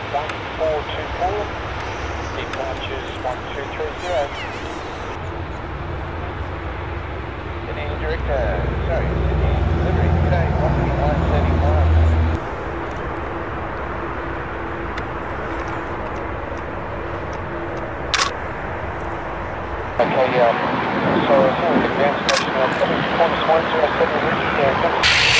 1424, departures 1230. Sydney Director, sorry, Sydney delivery, today 13931. Okay, so I saw the ground station, Qantas 107 ready,